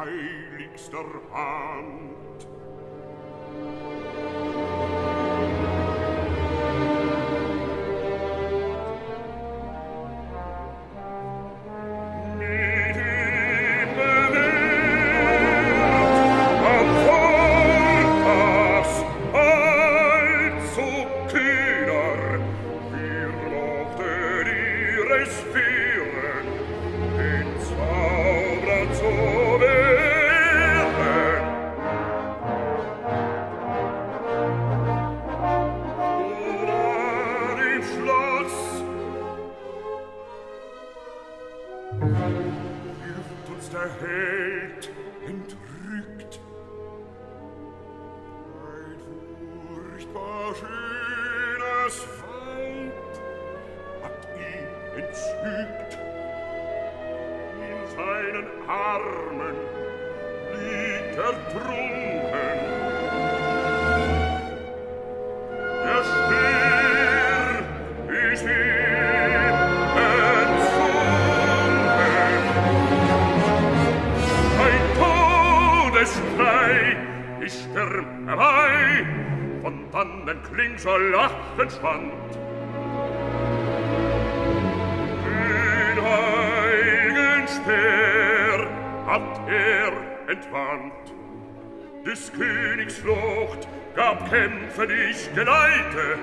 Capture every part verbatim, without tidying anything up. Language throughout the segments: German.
heiligster Hand. So lachend schwand. Den heiligen Speer hat er entwandt. Des Königs Flucht gab Kämpfe dich Geleite.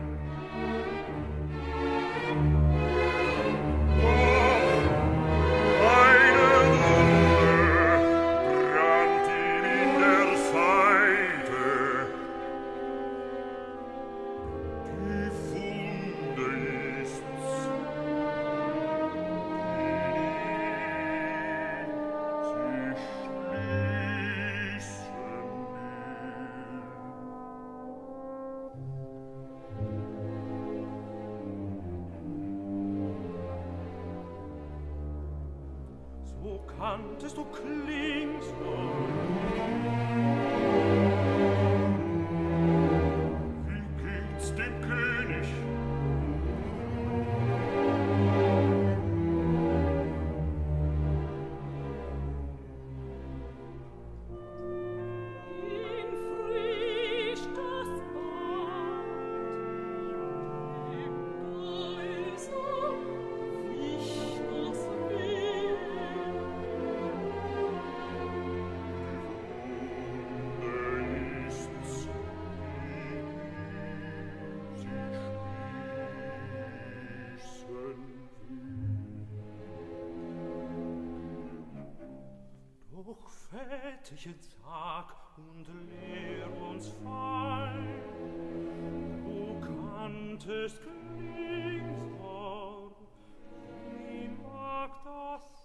Kanntest du Klingsor? Wie geht's dem König? In frisch das Bad, im Geiser, wich das Wehe. Doch väterchen, sag und lehr uns fein, du kanntest Klingsor, wie mag das